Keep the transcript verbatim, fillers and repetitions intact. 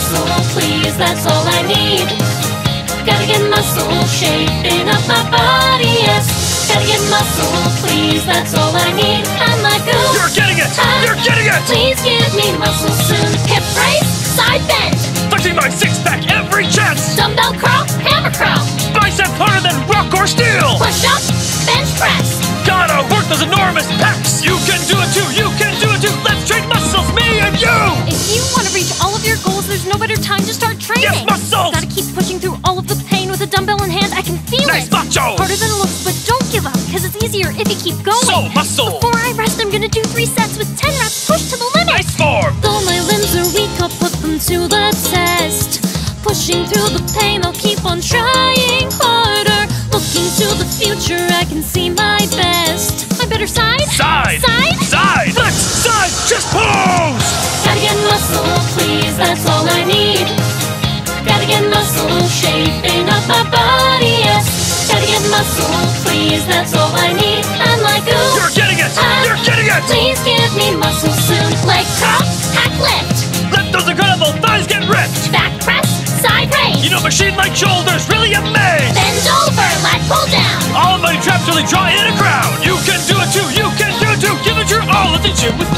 muscle, please, that's all I need. Gotta get muscle, shaping up my body, yes. Gotta get muscle, please, that's all I need. I'm like, ooh, You're getting it! ah, You're getting it! please give me muscle soon. Hip raise, side bend, Flexing my six-pack every chance! dumbbell curl, hammer curl, Bicep harder than rock or steel! push up, bench press. Gotta work those enormous pecs! You can do it too! You can do it too! Let's trade muscles, me and you! If you want to reach all of your goals, there's no better time to start training. Yes, muscles! Gotta keep pushing through all of the pain with a dumbbell in hand. I can feel Nice it. macho! Harder than it looks, but don't give up, because it's easier if you keep going. So muscle! Before I rest, I'm gonna do three sets with ten reps pushed to the limit. Nice form! Though my limbs are weak, I'll put them to the test. Pushing through the pain, I'll keep on trying harder. Looking to the future, I can see my best. My better side? Side! Side? Side! Flex! Side! Just pose! Gotta get muscle, please, that's all I need. Gotta get muscle, shaping up my body, yes. Gotta get muscle, please, that's all I need. I'm like, ooh, You're getting it! ah, You're getting it! please give me muscle soon. Leg curl, hack lift, Let those incredible thighs get ripped! back press, side raise. You know, machine-like shoulders really amaze! Bend over, lat pull down. All of my traps really draw in a crowd! You can do it too! You can do it too! Give it your all! Let's eat you with